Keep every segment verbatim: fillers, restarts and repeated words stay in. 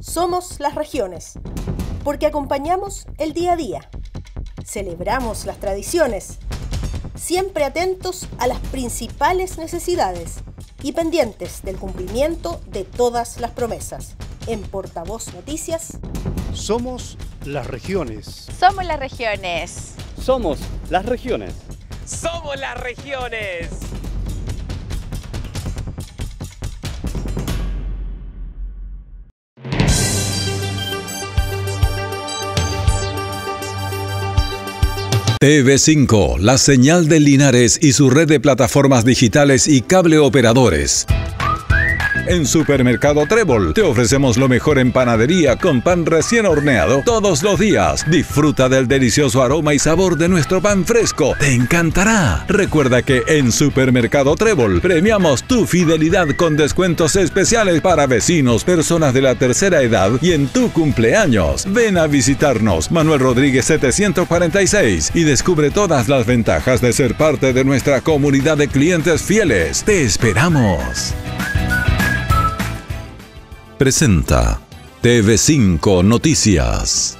Somos las regiones, porque acompañamos el día a día, celebramos las tradiciones, siempre atentos a las principales necesidades y pendientes del cumplimiento de todas las promesas. En Portavoz Noticias, somos las regiones. Somos las regiones. Somos las regiones. Somos las regiones. T V cinco, la señal de Linares y su red de plataformas digitales y cable operadores. En Supermercado Trébol te ofrecemos lo mejor en panadería con pan recién horneado todos los días. Disfruta del delicioso aroma y sabor de nuestro pan fresco. ¡Te encantará! Recuerda que en Supermercado Trébol premiamos tu fidelidad con descuentos especiales para vecinos, personas de la tercera edad y en tu cumpleaños. Ven a visitarnos, Manuel Rodríguez setecientos cuarenta y seis, y descubre todas las ventajas de ser parte de nuestra comunidad de clientes fieles. ¡Te esperamos! Presenta T V cinco Noticias.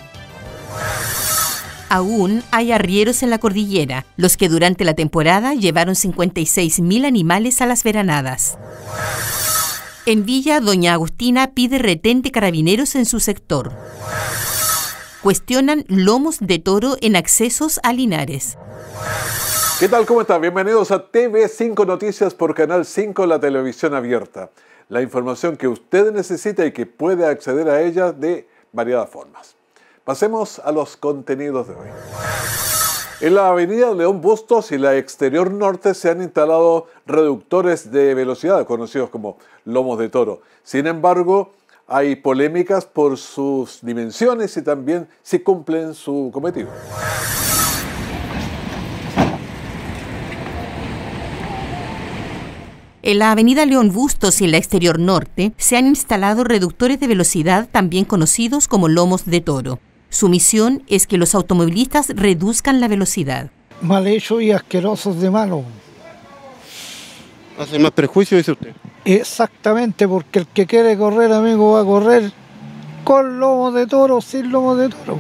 Aún hay arrieros en la cordillera, los que durante la temporada llevaron cincuenta y seis mil animales a las veranadas. En Villa, doña Agustina pide retén de carabineros en su sector. Cuestionan lomos de toro en accesos a Linares. ¿Qué tal? ¿Cómo están? Bienvenidos a T V cinco Noticias por Canal cinco, la televisión abierta. La información que usted necesita y que puede acceder a ella de variadas formas. Pasemos a los contenidos de hoy. En la avenida León Bustos y la exterior norte se han instalado reductores de velocidad, conocidos como lomos de toro. Sin embargo, hay polémicas por sus dimensiones y también si cumplen su cometido. En la avenida León Bustos y en la exterior norte se han instalado reductores de velocidad, también conocidos como lomos de toro. Su misión es que los automovilistas reduzcan la velocidad. Mal hecho y asquerosos de malo. ¿Hace más perjuicio, dice usted? Exactamente, porque el que quiere correr, amigo, va a correr con lomos de toro, sin lomos de toro.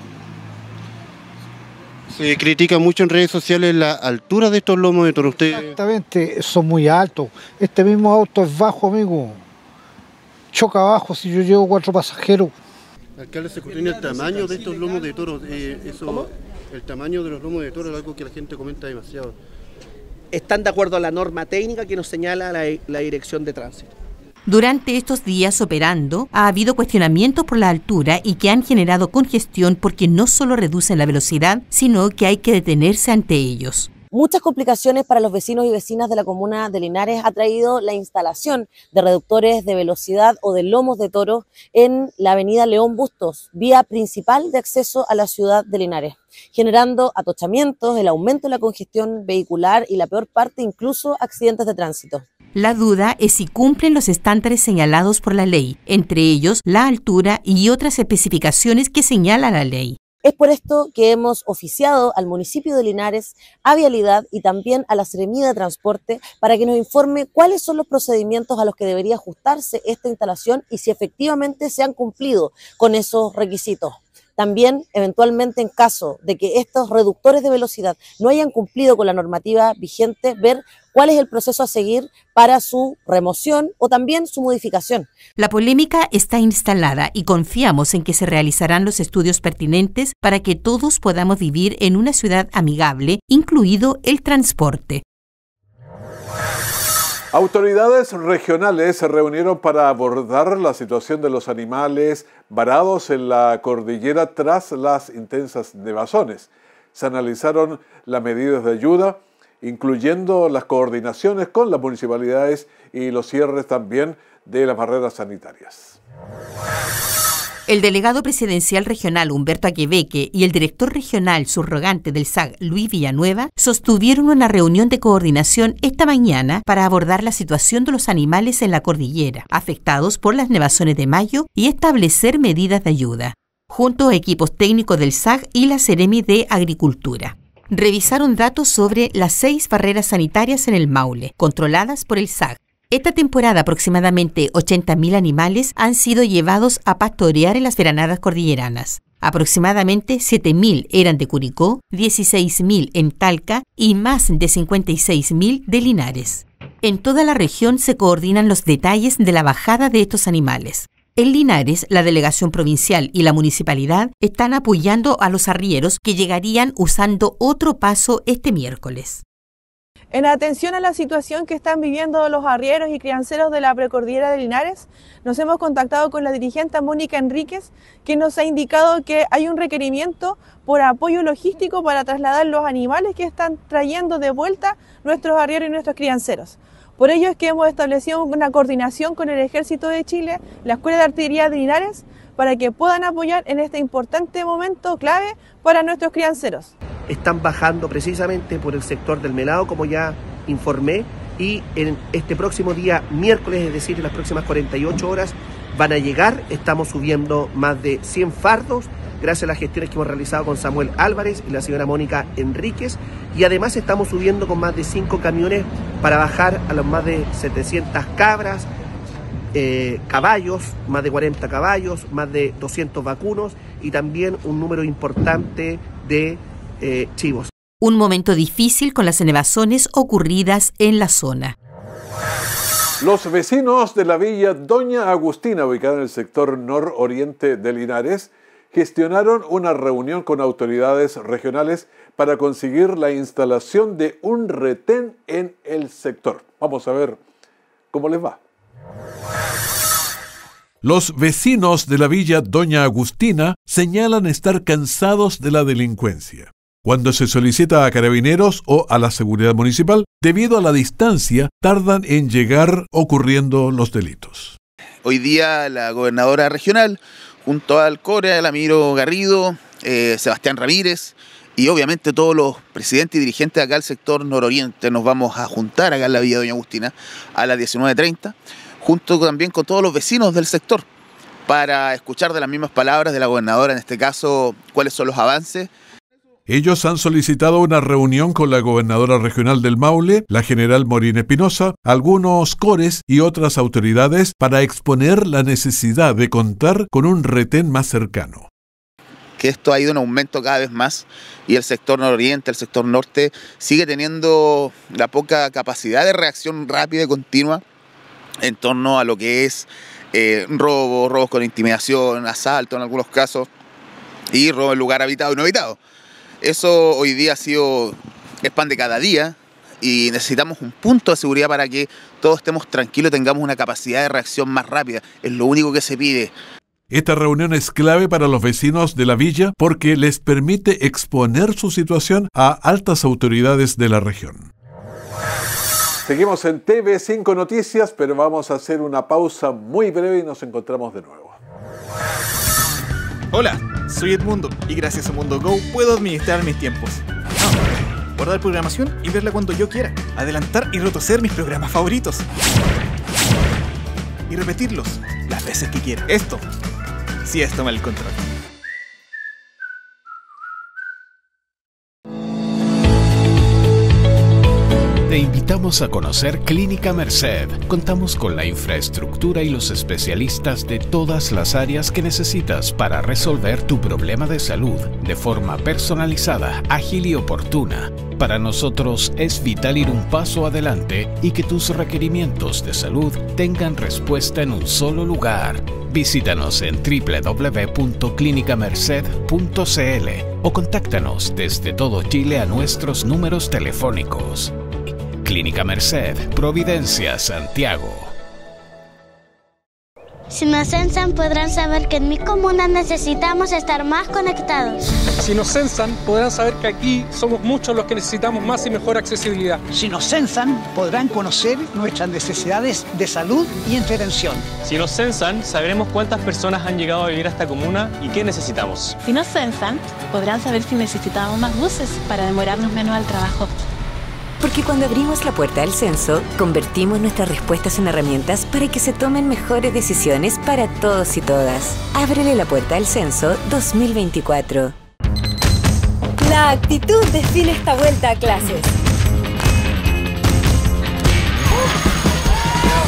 Se critica mucho en redes sociales la altura de estos lomos de toro. Usted... Exactamente, son muy altos. Este mismo auto es bajo, amigo. Choca abajo si yo llevo cuatro pasajeros. Alcalde, ¿se cuestiona el tamaño de estos lomos de toro? Eh, eso, ¿Cómo? El tamaño de los lomos de toro es algo que la gente comenta demasiado. Están de acuerdo a la norma técnica que nos señala la, la Dirección de Tránsito. Durante estos días operando, ha habido cuestionamientos por la altura y que han generado congestión porque no solo reducen la velocidad, sino que hay que detenerse ante ellos. Muchas complicaciones para los vecinos y vecinas de la comuna de Linares ha traído la instalación de reductores de velocidad o de lomos de toro en la avenida León Bustos, vía principal de acceso a la ciudad de Linares, generando atochamientos, el aumento de la congestión vehicular y la peor parte, incluso accidentes de tránsito. La duda es si cumplen los estándares señalados por la ley, entre ellos la altura y otras especificaciones que señala la ley. Es por esto que hemos oficiado al municipio de Linares, a Vialidad y también a la Seremía de Transporte para que nos informe cuáles son los procedimientos a los que debería ajustarse esta instalación y si efectivamente se han cumplido con esos requisitos. También, eventualmente, en caso de que estos reductores de velocidad no hayan cumplido con la normativa vigente, ver cuál es el proceso a seguir para su remoción o también su modificación. La polémica está instalada y confiamos en que se realizarán los estudios pertinentes para que todos podamos vivir en una ciudad amigable, incluido el transporte. Autoridades regionales se reunieron para abordar la situación de los animales varados en la cordillera tras las intensas nevazones. Se analizaron las medidas de ayuda, incluyendo las coordinaciones con las municipalidades y los cierres también de las barreras sanitarias. El delegado presidencial regional Humberto Aquebeque y el director regional subrogante del S A G, Luis Villanueva, sostuvieron una reunión de coordinación esta mañana para abordar la situación de los animales en la cordillera, afectados por las nevazones de mayo, y establecer medidas de ayuda, junto a equipos técnicos del S A G y la Seremi de Agricultura. Revisaron datos sobre las seis barreras sanitarias en el Maule, controladas por el S A G. Esta temporada aproximadamente ochenta mil animales han sido llevados a pastorear en las veranadas cordilleranas. Aproximadamente siete mil eran de Curicó, dieciséis mil en Talca y más de cincuenta y seis mil de Linares. En toda la región se coordinan los detalles de la bajada de estos animales. En Linares, la delegación provincial y la municipalidad están apoyando a los arrieros que llegarían usando otro paso este miércoles. En atención a la situación que están viviendo los arrieros y crianceros de la precordillera de Linares, nos hemos contactado con la dirigente Mónica Enríquez, que nos ha indicado que hay un requerimiento por apoyo logístico para trasladar los animales que están trayendo de vuelta nuestros arrieros y nuestros crianceros. Por ello es que hemos establecido una coordinación con el Ejército de Chile, la Escuela de Artillería de Linares, para que puedan apoyar en este importante momento clave para nuestros crianceros. Están bajando precisamente por el sector del Melado, como ya informé, y en este próximo día, miércoles, es decir, en las próximas cuarenta y ocho horas, van a llegar. Estamos subiendo más de cien fardos, gracias a las gestiones que hemos realizado con Samuel Álvarez y la señora Mónica Enríquez, y además estamos subiendo con más de cinco camiones para bajar a los más de setecientas cabras, eh, caballos, más de cuarenta caballos, más de doscientos vacunos y también un número importante de Eh, chivos. Un momento difícil con las nevazones ocurridas en la zona. Los vecinos de la villa Doña Agustina, ubicada en el sector nororiente de Linares, gestionaron una reunión con autoridades regionales para conseguir la instalación de un retén en el sector. Vamos a ver cómo les va. Los vecinos de la villa Doña Agustina señalan estar cansados de la delincuencia. Cuando se solicita a carabineros o a la seguridad municipal, debido a la distancia, tardan en llegar ocurriendo los delitos. Hoy día la gobernadora regional, junto al Core, al Amiro Garrido, eh, Sebastián Ramírez y obviamente todos los presidentes y dirigentes de acá del sector nororiente, nos vamos a juntar acá en la villa Doña Agustina a las diecinueve treinta, junto también con todos los vecinos del sector, para escuchar de las mismas palabras de la gobernadora, en este caso, cuáles son los avances. Ellos han solicitado una reunión con la gobernadora regional del Maule, la general Morín Espinosa, algunos cores y otras autoridades para exponer la necesidad de contar con un retén más cercano. Que esto ha ido en aumento cada vez más y el sector nororiente, el sector norte, sigue teniendo la poca capacidad de reacción rápida y continua en torno a lo que es eh, robos, robos con intimidación, asalto en algunos casos y robo en lugar habitado y no habitado. Eso hoy día ha sido es pan de cada día y necesitamos un punto de seguridad para que todos estemos tranquilos y tengamos una capacidad de reacción más rápida. Es lo único que se pide. Esta reunión es clave para los vecinos de la villa porque les permite exponer su situación a altas autoridades de la región. Seguimos en T V cinco Noticias, pero vamos a hacer una pausa muy breve y nos encontramos de nuevo. Hola, soy Edmundo y gracias a Mundo Go puedo administrar mis tiempos. Ah, guardar programación y verla cuando yo quiera. Adelantar y retroceder mis programas favoritos. Y repetirlos las veces que quiera. Esto, sí es tomar el control. Te invitamos a conocer Clínica Merced. Contamos con la infraestructura y los especialistas de todas las áreas que necesitas para resolver tu problema de salud de forma personalizada, ágil y oportuna. Para nosotros es vital ir un paso adelante y que tus requerimientos de salud tengan respuesta en un solo lugar. Visítanos en doble u doble u doble u punto clínica merced punto c l o contáctanos desde todo Chile a nuestros números telefónicos. Clínica Merced, Providencia, Santiago. Si nos censan, podrán saber que en mi comuna necesitamos estar más conectados. Si nos censan, podrán saber que aquí somos muchos los que necesitamos más y mejor accesibilidad. Si nos censan, podrán conocer nuestras necesidades de salud y entretención. Si nos censan, sabremos cuántas personas han llegado a vivir a esta comuna y qué necesitamos. Si nos censan, podrán saber si necesitamos más buses para demorarnos menos al trabajo. Porque cuando abrimos la puerta al censo, convertimos nuestras respuestas en herramientas para que se tomen mejores decisiones para todos y todas. Ábrele la puerta al censo dos mil veinticuatro. La actitud define esta vuelta a clases.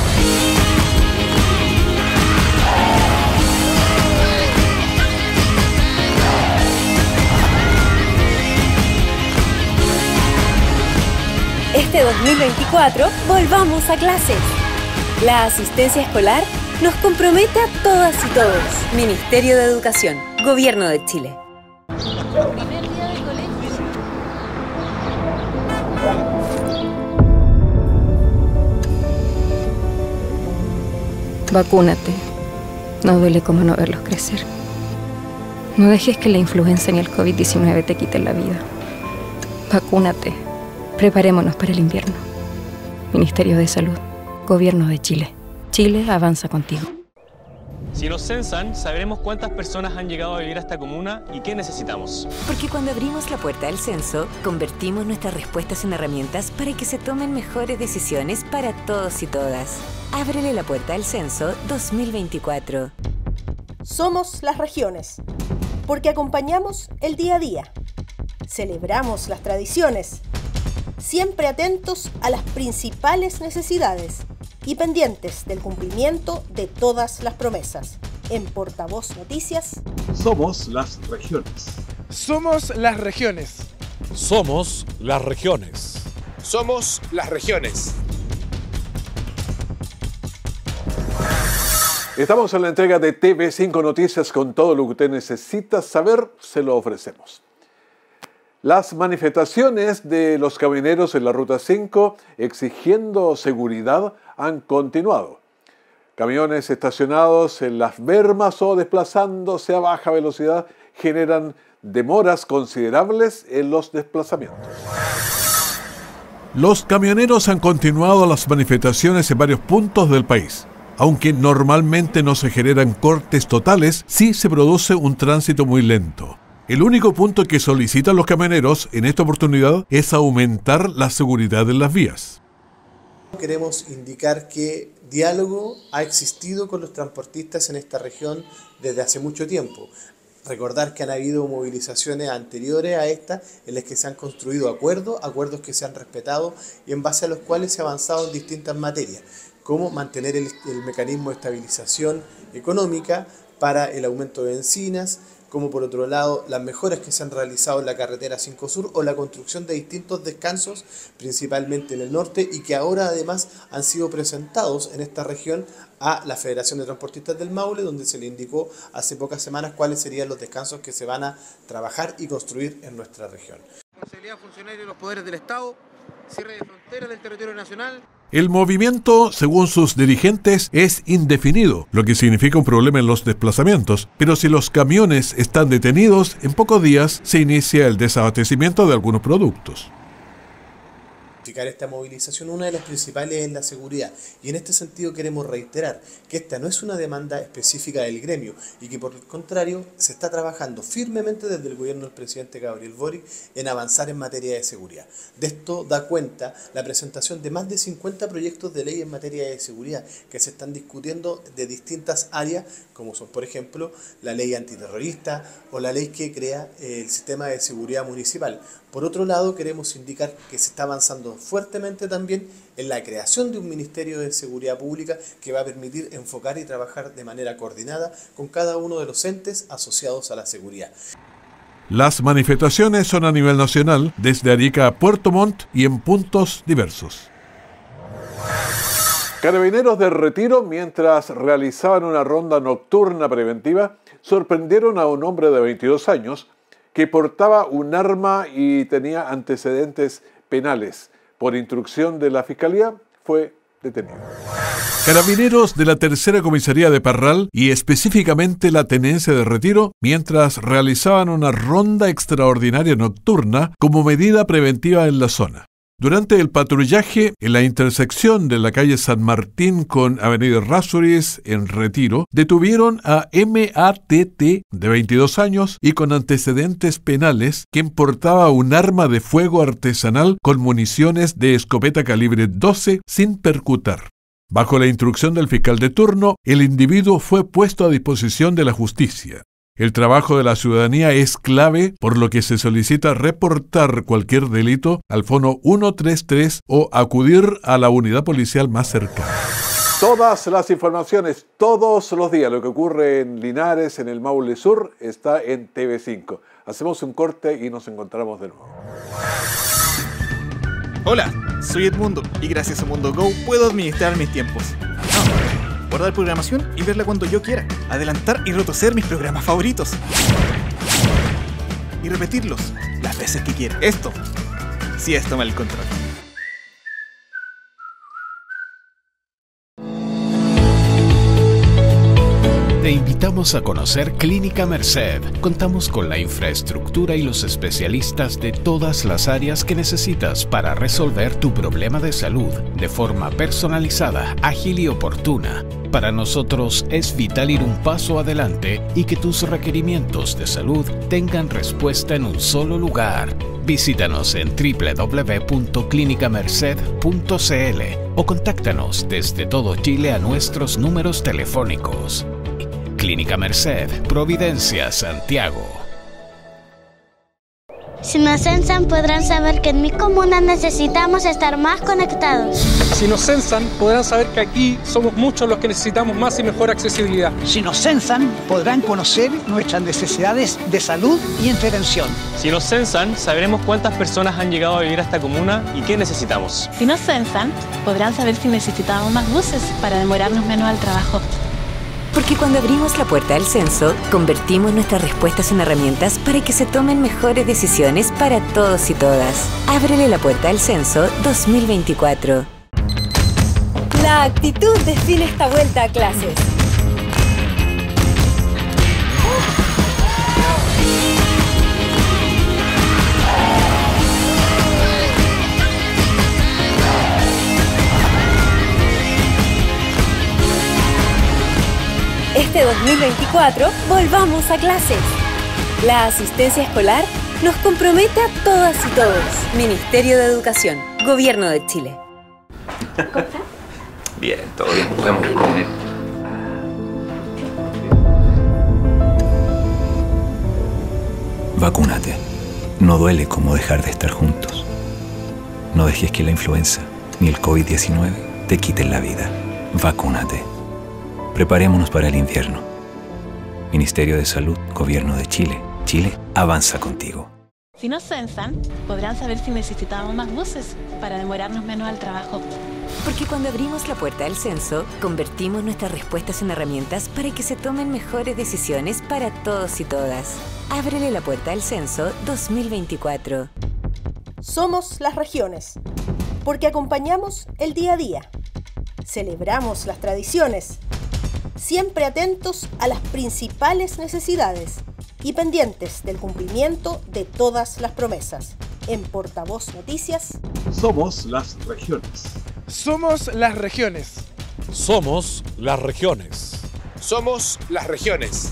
este dos mil veinticuatro volvamos a clases. La asistencia escolar nos compromete a todas y todos. Ministerio de Educación, Gobierno de Chile. Vacúnate. No duele como no verlos crecer. No dejes que la influenza ni el COVID diecinueve te quiten la vida. Vacúnate. Preparémonos para el invierno. Ministerio de Salud, Gobierno de Chile. Chile avanza contigo. Si nos censan, sabremos cuántas personas han llegado a vivir a esta comuna y qué necesitamos. Porque cuando abrimos la puerta del censo, convertimos nuestras respuestas en herramientas para que se tomen mejores decisiones para todos y todas. Ábrele la puerta al censo dos mil veinticuatro. Somos las regiones, porque acompañamos el día a día. Celebramos las tradiciones, siempre atentos a las principales necesidades y pendientes del cumplimiento de todas las promesas. En Portavoz Noticias, somos las regiones. Somos las regiones. Somos las regiones. Somos las regiones. Estamos en la entrega de T V cinco Noticias con todo lo que usted necesita saber, se lo ofrecemos. Las manifestaciones de los camioneros en la Ruta cinco exigiendo seguridad han continuado. Camiones estacionados en las bermas o desplazándose a baja velocidad generan demoras considerables en los desplazamientos. Los camioneros han continuado las manifestaciones en varios puntos del país. Aunque normalmente no se generan cortes totales, sí se produce un tránsito muy lento. El único punto que solicitan los camioneros en esta oportunidad es aumentar la seguridad en las vías. Queremos indicar que diálogo ha existido con los transportistas en esta región desde hace mucho tiempo. Recordar que han habido movilizaciones anteriores a esta en las que se han construido acuerdos, acuerdos que se han respetado y en base a los cuales se ha avanzado en distintas materias, como mantener el, el mecanismo de estabilización económica para el aumento de bencinas, como por otro lado las mejoras que se han realizado en la carretera cinco Sur o la construcción de distintos descansos, principalmente en el norte, y que ahora además han sido presentados en esta región a la Federación de Transportistas del Maule, donde se le indicó hace pocas semanas cuáles serían los descansos que se van a trabajar y construir en nuestra región. Responsabilidad de funcionarios de los poderes del Estado, cierre de fronteras del territorio nacional. El movimiento, según sus dirigentes, es indefinido, lo que significa un problema en los desplazamientos. Pero si los camiones están detenidos, en pocos días se inicia el desabastecimiento de algunos productos. Esta movilización, una de las principales es la seguridad, y en este sentido queremos reiterar que esta no es una demanda específica del gremio y que por el contrario se está trabajando firmemente desde el gobierno del presidente Gabriel Boric en avanzar en materia de seguridad. De esto da cuenta la presentación de más de cincuenta proyectos de ley en materia de seguridad que se están discutiendo de distintas áreas, como son por ejemplo la ley antiterrorista o la ley que crea el sistema de seguridad municipal. Por otro lado, queremos indicar que se está avanzando fuertemente también en la creación de un Ministerio de Seguridad Pública que va a permitir enfocar y trabajar de manera coordinada con cada uno de los entes asociados a la seguridad. Las manifestaciones son a nivel nacional, desde Arica a Puerto Montt y en puntos diversos. Carabineros del Retiro, mientras realizaban una ronda nocturna preventiva, sorprendieron a un hombre de veintidós años que portaba un arma y tenía antecedentes penales. Por instrucción de la Fiscalía, fue detenido. Carabineros de la Tercera Comisaría de Parral y específicamente la Tenencia de Retiro, mientras realizaban una ronda extraordinaria nocturna como medida preventiva en la zona. Durante el patrullaje en la intersección de la calle San Martín con Avenida Errázuriz en Retiro, detuvieron a M A T T de veintidós años y con antecedentes penales, quien portaba un arma de fuego artesanal con municiones de escopeta calibre doce sin percutar. Bajo la instrucción del fiscal de turno, el individuo fue puesto a disposición de la justicia. El trabajo de la ciudadanía es clave, por lo que se solicita reportar cualquier delito al fono ciento treinta y tres o acudir a la unidad policial más cercana. Todas las informaciones, todos los días, lo que ocurre en Linares, en el Maule Sur, está en T V cinco. Hacemos un corte y nos encontramos de nuevo. Hola, soy Edmundo y gracias a Mundo Go puedo administrar mis tiempos. Ah, guardar programación y verla cuando yo quiera. Adelantar y retroceder mis programas favoritos. Y repetirlos las veces que quiera. Esto, sí es tomar el control. Te invitamos a conocer Clínica Merced. Contamos con la infraestructura y los especialistas de todas las áreas que necesitas para resolver tu problema de salud de forma personalizada, ágil y oportuna. Para nosotros es vital ir un paso adelante y que tus requerimientos de salud tengan respuesta en un solo lugar. Visítanos en doble u doble u doble u punto clínica merced punto c l o contáctanos desde todo Chile a nuestros números telefónicos. Clínica Merced, Providencia, Santiago. Si nos censan, podrán saber que en mi comuna necesitamos estar más conectados. Si nos censan, podrán saber que aquí somos muchos los que necesitamos más y mejor accesibilidad. Si nos censan, podrán conocer nuestras necesidades de salud y intervención. Si nos censan, sabremos cuántas personas han llegado a vivir a esta comuna y qué necesitamos. Si nos censan, podrán saber si necesitamos más buses para demorarnos menos al trabajo. Porque cuando abrimos la puerta al censo, convertimos nuestras respuestas en herramientas para que se tomen mejores decisiones para todos y todas. Ábrele la puerta al censo dos mil veinticuatro. La actitud define esta vuelta a clases. Este dos mil veinticuatro, volvamos a clases. La asistencia escolar nos compromete a todas y todos. Ministerio de Educación, Gobierno de Chile. Bien, todo bien, podemos ir. Vacúnate. No duele como dejar de estar juntos. No dejes que la influenza ni el COVID diecinueve te quiten la vida. Vacúnate. Preparémonos para el invierno. Ministerio de Salud, Gobierno de Chile. Chile avanza contigo. Si nos censan, podrán saber si necesitamos más buses para demorarnos menos al trabajo. Porque cuando abrimos la puerta al censo, convertimos nuestras respuestas en herramientas para que se tomen mejores decisiones para todos y todas. Ábrele la puerta al censo dos mil veinticuatro. Somos las regiones, porque acompañamos el día a día. Celebramos las tradiciones, siempre atentos a las principales necesidades y pendientes del cumplimiento de todas las promesas. En Portavoz Noticias, somos las regiones. Somos las regiones. Somos las regiones. Somos las regiones.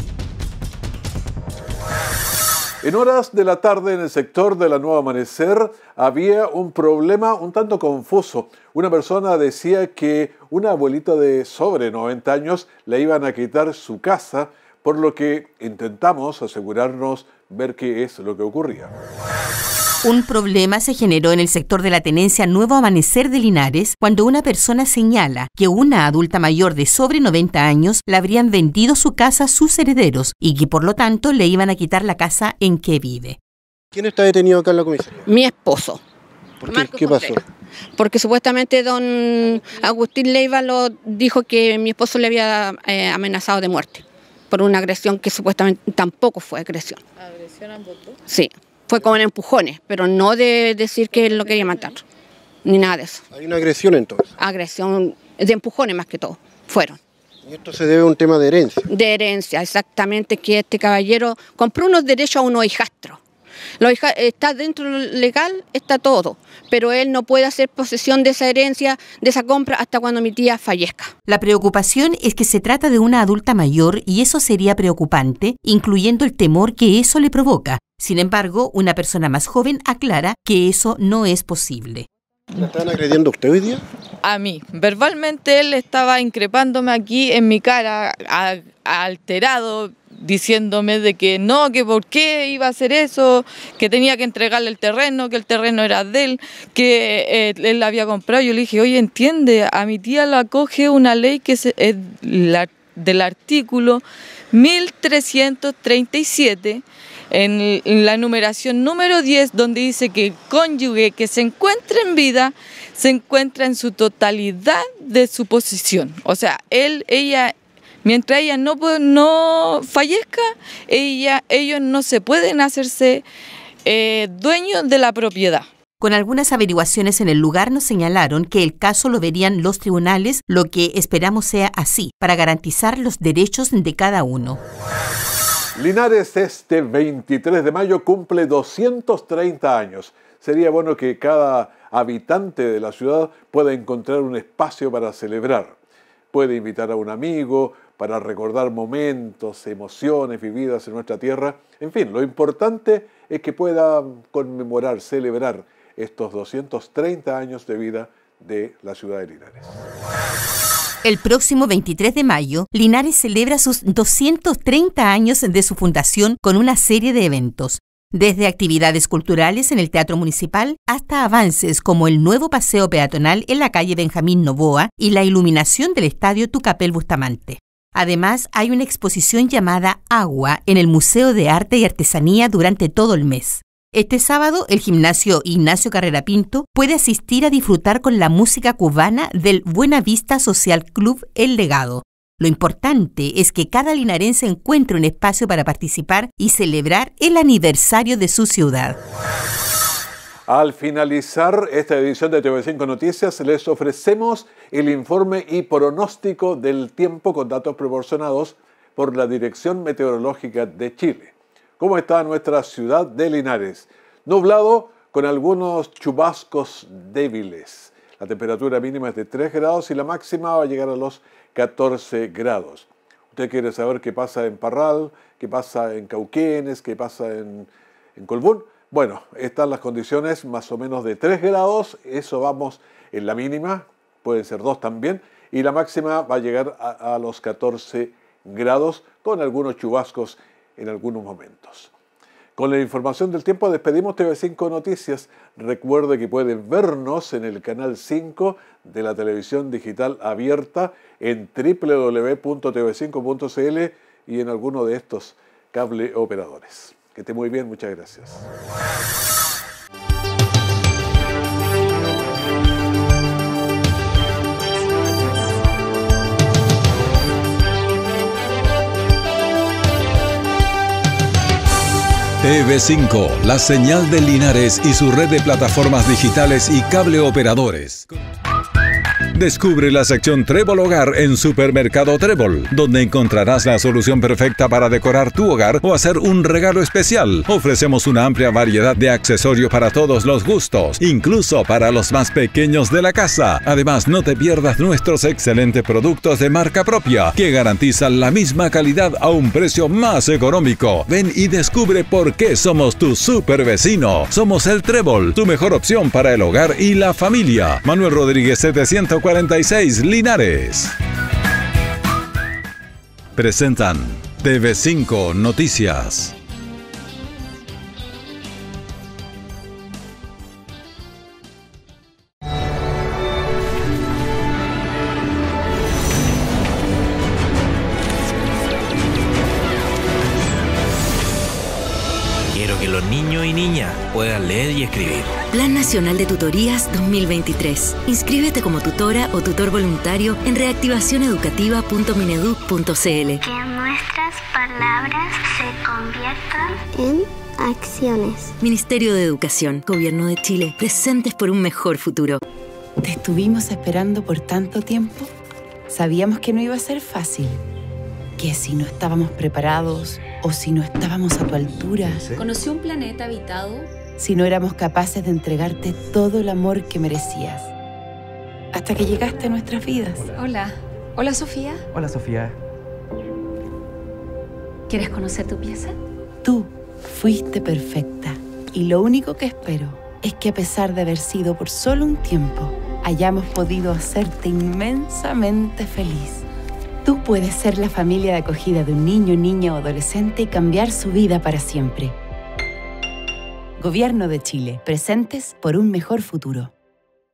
En horas de la tarde en el sector de la Nueva Amanecer había un problema un tanto confuso. Una persona decía que una abuelita de sobre noventa años le iban a quitar su casa, por lo que intentamos asegurarnos ver qué es lo que ocurría. Un problema se generó en el sector de la tenencia Nuevo Amanecer de Linares cuando una persona señala que una adulta mayor de sobre noventa años le habrían vendido su casa a sus herederos y que por lo tanto le iban a quitar la casa en que vive. ¿Quién está detenido acá en la comisaría? Mi esposo. ¿Por qué? ¿Qué pasó? Porque supuestamente don Agustín Leiva lo dijo que mi esposo le había eh, amenazado de muerte por una agresión que supuestamente tampoco fue agresión. ¿Agresión a voto? Sí. Fue como en empujones, pero no de decir que él lo quería matar, ni nada de eso. ¿Hay una agresión entonces? Agresión de empujones más que todo, fueron. ¿Y esto se debe a un tema de herencia? De herencia, exactamente, que este caballero compró unos derechos a unos hijastros. Los hija, está dentro de lo legal, está todo, pero él no puede hacer posesión de esa herencia, de esa compra, hasta cuando mi tía fallezca. La preocupación es que se trata de una adulta mayor y eso sería preocupante, incluyendo el temor que eso le provoca. Sin embargo, una persona más joven aclara que eso no es posible. ¿Le están agrediendo a usted hoy día? A mí. Verbalmente él estaba increpándome aquí en mi cara, a, alterado, diciéndome de que no, que por qué iba a hacer eso, que tenía que entregarle el terreno, que el terreno era de él, que eh, él la había comprado. Yo le dije, oye, entiende, a mi tía la acoge una ley que es eh, la, del artículo mil trescientos treinta y siete en la enumeración número diez, donde dice que el cónyuge que se encuentra en vida se encuentra en su totalidad de su posición. O sea, él, ella, mientras ella no, no fallezca, ella, ellos no se pueden hacerse eh, dueños de la propiedad. Con algunas averiguaciones en el lugar nos señalaron que el caso lo verían los tribunales, lo que esperamos sea así, para garantizar los derechos de cada uno. Linares este veintitrés de mayo cumple doscientos treinta años. Sería bueno que cada habitante de la ciudad pueda encontrar un espacio para celebrar. Puede invitar a un amigo para recordar momentos, emociones vividas en nuestra tierra. En fin, lo importante es que pueda conmemorar, celebrar estos doscientos treinta años de vida de la ciudad de Linares. El próximo veintitrés de mayo, Linares celebra sus doscientos treinta años de su fundación con una serie de eventos, desde actividades culturales en el Teatro Municipal hasta avances como el nuevo paseo peatonal en la calle Benjamín Novoa y la iluminación del Estadio Tucapel Bustamante. Además, hay una exposición llamada Agua en el Museo de Arte y Artesanía durante todo el mes. Este sábado, el gimnasio Ignacio Carrera Pinto puede asistir a disfrutar con la música cubana del Buena Vista Social Club El Legado. Lo importante es que cada linarense encuentre un espacio para participar y celebrar el aniversario de su ciudad. Al finalizar esta edición de T V cinco Noticias, les ofrecemos el informe y pronóstico del tiempo con datos proporcionados por la Dirección Meteorológica de Chile. ¿Cómo está nuestra ciudad de Linares? Nublado con algunos chubascos débiles. La temperatura mínima es de tres grados y la máxima va a llegar a los catorce grados. Usted quiere saber qué pasa en Parral, qué pasa en Cauquenes, qué pasa en, en Colbún. Bueno, están las condiciones más o menos de tres grados, eso vamos en la mínima, pueden ser dos también, y la máxima va a llegar a, a los catorce grados con algunos chubascos en algunos momentos. Con la información del tiempo despedimos T V cinco Noticias. Recuerde que pueden vernos en el canal cinco de la televisión digital abierta en doble u doble u doble u punto t v cinco punto c l y en alguno de estos cable operadores. Que esté muy bien, muchas gracias. T V cinco, la señal de Linares y su red de plataformas digitales y cable operadores. Descubre la sección Trébol Hogar en Supermercado Trébol, donde encontrarás la solución perfecta para decorar tu hogar o hacer un regalo especial. Ofrecemos una amplia variedad de accesorios para todos los gustos, incluso para los más pequeños de la casa. Además, no te pierdas nuestros excelentes productos de marca propia, que garantizan la misma calidad a un precio más económico. Ven y descubre por qué somos tu super vecino. Somos el Trébol, tu mejor opción para el hogar y la familia. Manuel Rodríguez setecientos cuarenta y seis, Linares. Presentan T V cinco Noticias. Quiero que los niños y niñas puedan leer y escribir. Plan Nacional de Tutorías dos mil veintitrés. Inscríbete como tutora o tutor voluntario en reactivación educativa punto mineduc punto c l. Que nuestras palabras se conviertan en acciones. Ministerio de Educación, Gobierno de Chile, presentes por un mejor futuro. Te estuvimos esperando por tanto tiempo. Sabíamos que no iba a ser fácil. Que si no estábamos preparados o si no estábamos a tu altura. Conocí un planeta habitado. Si no éramos capaces de entregarte todo el amor que merecías. Hasta que llegaste a nuestras vidas. Hola. Hola, Sofía. Hola, Sofía. ¿Quieres conocer tu pieza? Tú fuiste perfecta. Y lo único que espero es que a pesar de haber sido por solo un tiempo, hayamos podido hacerte inmensamente feliz. Tú puedes ser la familia de acogida de un niño, niña o adolescente y cambiar su vida para siempre. Gobierno de Chile, presentes por un mejor futuro.